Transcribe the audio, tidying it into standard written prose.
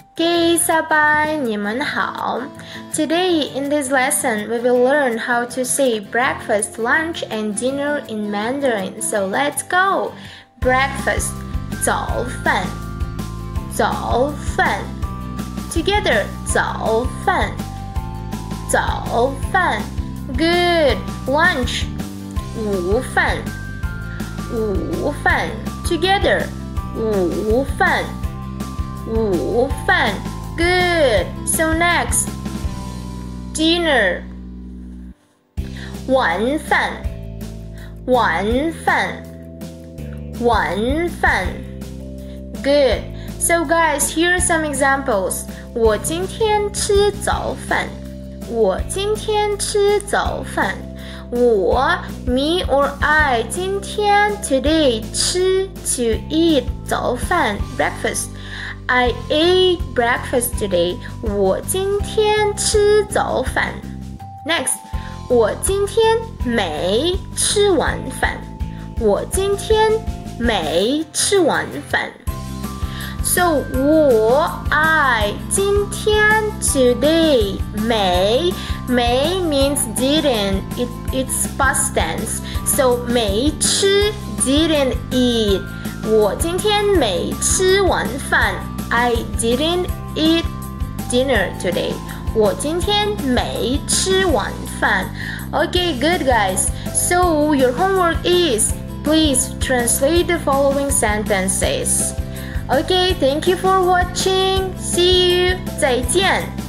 Okay, 小白，你们好。Today in this lesson, we will learn how to say breakfast, lunch, and dinner in Mandarin. So let's go. Breakfast, 早饭，早饭。Together, 早饭，早饭。Good. Lunch, 午饭，午饭。Together, 午饭。午饭 Good. So next, dinner 晚饭晚饭晚饭 Good. So guys, here are some examples. 我今天吃早饭我今天吃早饭我 me or I 今天 today 吃 to eat 早饭 breakfast.I ate breakfast today. 我今天吃早饭。Next, 我今天没吃晚饭。我今天没吃晚饭。So 我 I 今天 today 没 means didn't. It's past tense. So 没吃 didn't eat. 我今天没吃晚饭。I didn't eat dinner today. 我今天没吃晚饭。Okay, good guys. So your homework is please translate the following sentences. Okay, thank you for watching. See you. 再见。